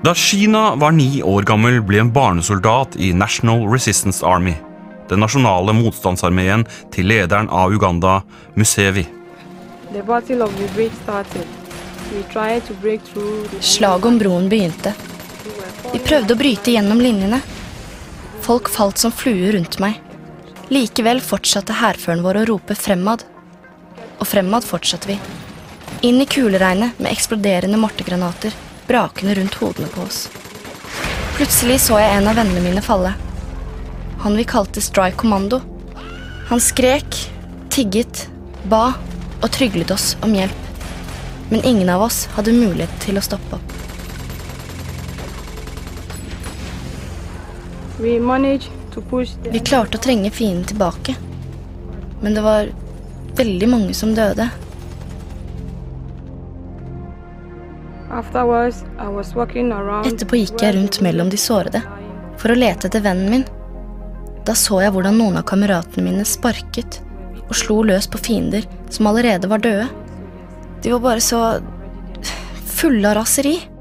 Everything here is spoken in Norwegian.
Da Sheena var 9 år gammel, ble en barnesoldat i National Resistance Army, den nasjonale motstandsarmeen til lederen av Uganda, Museveni. Slaget om broen begynte. Vi prøvde å bryte gjennom linjene. Folk falt som fluer rundt meg. Likevel fortsatte hærføren vår å rope fremad. Og fremad fortsatte vi. Inn i kuleregnet med eksploderende mortergranater, brakende rundt hodene på oss. Plutselig så jeg en av vennene mine falle. Han vi kalte Strike Commando. Han skrek, tigget, ba og tryglet oss om hjelp. Men ingen av oss hadde mulighet til å stoppe opp. Vi klarte å trenge fienden tilbake. Men det var veldig mange som døde. Etterpå gikk jeg rundt mellom de sårede for å lete etter vennen min. Da så jeg hvordan noen av kameratene mine sparket og slo løs på fiender som allerede var døde. De var bare så fulle av raseri.